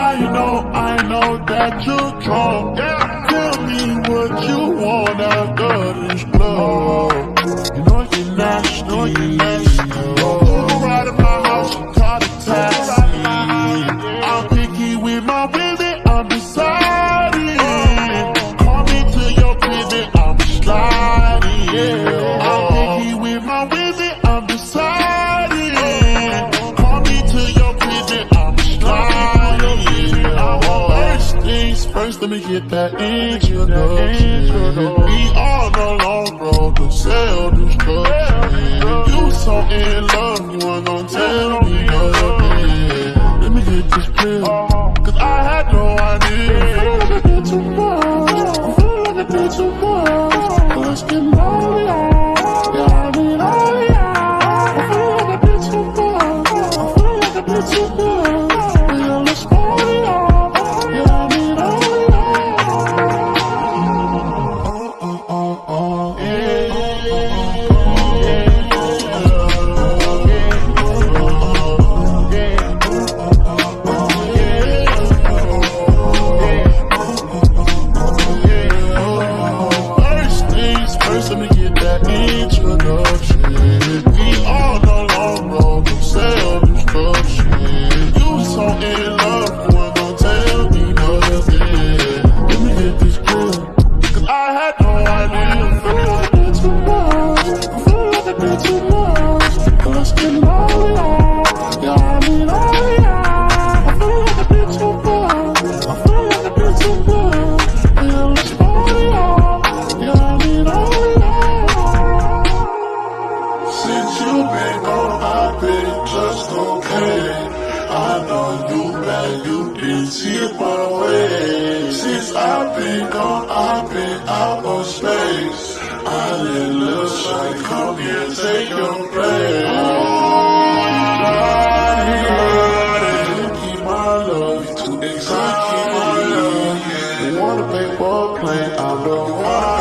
I know that you're drunk. Tell me what you want after this club. You know you're nasty. Go right at my house, call a taxi. I'm picky with my women, I'm deciding. Call me to your pivot, I'm sliding. I'm picky with my women, I'm deciding. Call me to your pivot, I'm sliding. First things first, let me get that introduction. We on the long road to 𝓘𝓭𝓮𝓪. You so in love, you ain't gon' tell me nothing. Let me get this clear, cause I had no idea. I feel like I did too much. I feel like I did too much. Let's get lonely, yeah, I need all y'all. I feel like I did too much. I feel like I did too much. Yeah, let's party, yeah, I need all let me get that introduction. We on the long road to self-destruction. You so in love, you ain't gon' tell me nothing. Let me get this clear, cause I had no idea. I feel like I did too much. I feel like I did too much. Let's get lonely, yeah, I need all y'all. I feel like I did too much. I feel like I did too much. Yeah, let's party, yeah, I need all y'all. Since you've been gone, I've been just okay. I know you bad, you didn't see it my way. Since I've been gone, I've been out of space. I let little shine come here and take your place. Keep my love, you too excited. You wanna play ball, play out the wild.